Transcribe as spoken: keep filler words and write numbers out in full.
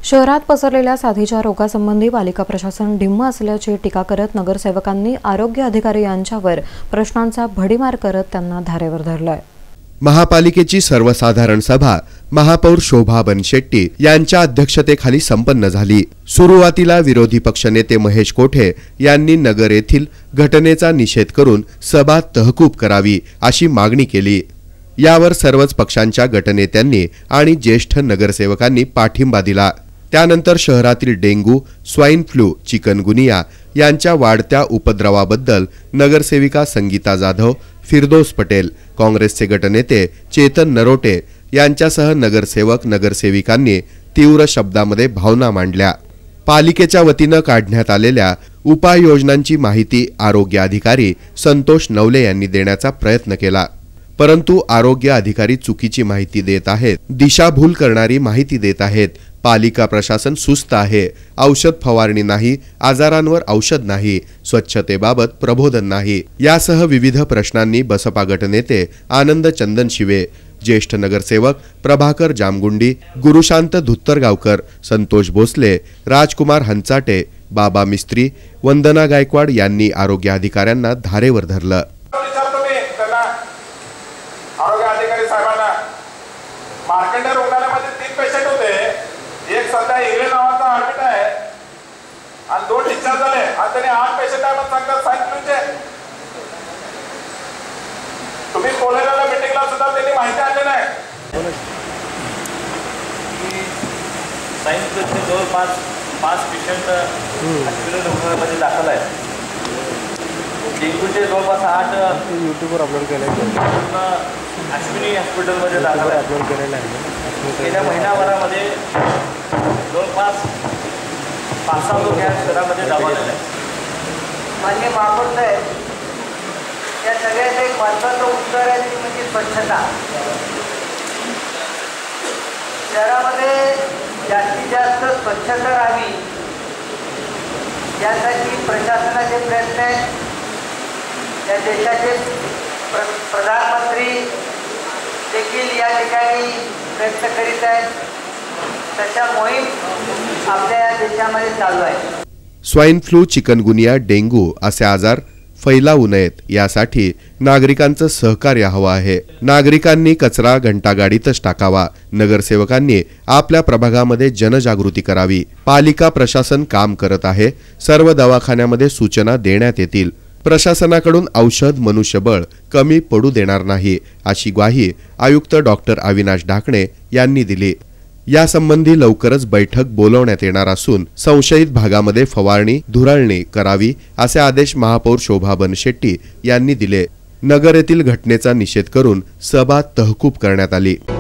शहरात पसरलेल्या साथीच्या रोगासंबंधी पालिका प्रशासन ढिम्म असल्याची टीका करत नगरसेवकांनी आरोग्य अधिकारी यांच्यावर प्रश्नांचा भडीमार करत त्यांना धारेवर धरलाय। महापालिकेची सर्वसाधारण सभा महापौर शोभा बनशेट्टी यांच्या अध्यक्षतेखाली संपन्न झाली। सुरुवातीला विरोधी पक्षनेते महेश कोठे यांनी नगर येथील घटनेचा निषेध करून सभा तहकूब करावी अशी मागणी केली। यावर सर्वच पक्षांच्या गटनेत्यांनी आणि ज्येष्ठ नगरसेवकांनी पाठिंबा दिला। त्यानंतर शहरातील डेंगू, स्वाइन फ्लू, चिकनगुनिया यांच्या वाढत्या उपद्रवाबद्दल नगरसेविका संगीता जाधव, फिरदौस पटेल, काँग्रेसचे गटनेते चेतन नरोटे यांच्यासह नगरसेवक नगरसेविकांनी तीव्र शब्दामध्ये भावना मांडल्या। पालिकेच्या वतीने काढण्यात आलेल्या उपाययोजनांची माहिती आरोग्य अधिकारी संतोष नवले यांनी देण्याचा प्रयत्न केला, परंतु आरोग्य अधिकारी चुकीची माहिती देत आहेत, दिशाभूल करणारी माहिती देत आहेत। पालिका प्रशासन सुस्त आहे, औषध फवारणी नाही, आजारांवर औषध नाही, स्वच्छतेबाबत प्रबोधन नाही यासह विविध प्रश्नांनी बसपा गटनेते आनंद चंदनशिवे, ज्येष्ठ नगरसेवक प्रभाकर जामगुंडी, गुरुशांत धुत्तरगावकर, संतोष भोसले, राजकुमार हंचाटे, बाबा मिस्त्री, वंदना गायकवाड यांनी आरोग्य अधिकाऱ्यांना धारेवर धरलं। आरोग्य अधिकारी साहेबांना मार्कंडे रुग्णालयामध्ये तीन पेशंट होते, एक सध्या इंग्ले नावाचा ऍडमिट आहे आणि दोन डिस्चार्ज झाले आणि त्याने आठ पेशंट आहे म्हणून सांगतात साइन फ्लूचे। तुम्ही कोलेराला मीटिंगला सुद्धा त्यांनी माहिती आणली नाही। साइन फ्लूचे जवळपास पाच पेशंट हॉस्पिटल रुग्णालयामध्ये दाखल आहेत। डेंग्यूचे जवळपास आठ यूट्यूबवर अपलोड केले अश्विनी हॉस्पिटलमध्ये दाखल अपलोड केलेलं आहे। गेल्या महिनाभरामध्ये जवळपास पाच सहा लोक या शहरामध्ये दाखवलेले आहेत। मान्य महापौर साहेब, या सगळ्याचं एक महत्त्वाचं उत्तर आहे ती म्हणजे स्वच्छता। शहरामध्ये जास्तीत जास्त स्वच्छता राहावी यासाठी प्रशासनाचे प्रयत्न आहेत। या देशाचे प्र प्रधानमंत्री देखील या ठिकाणी प्रयत्न करीत आहेत। तशा मोहीम आपल्या या देशामध्ये चालू आहे। स्वाइन फ्लू, चिकनगुनिया, डेंगू असे आजार फैलावू नयेत यासाठी नागरिकांचं सहकार्य हवं आहे। नागरिकांनी कचरा घंटागाडीतच टाकावा। नगरसेवकांनी आपल्या प्रभागामध्ये जनजागृती करावी। पालिका प्रशासन काम करत आहे, सर्व दवाखान्यामध्ये सूचना देण्यात येतील। प्रशासनाकडून औषध मनुष्यबळ कमी पडू देणार नाही अशी ग्वाही आयुक्त डॉक्टर अविनाश ढाकणे यांनी दिली। यासंबंधी लवकरच बैठक बोलवण्यात येणार असून संशयित भागामध्ये फवारणी, धुराळणी करावी असे आदेश महापौर शोभा बनशेट्टी यांनी दिले। नगर येथील घटनेचा निषेध करून सभा तहकूब करण्यात आली।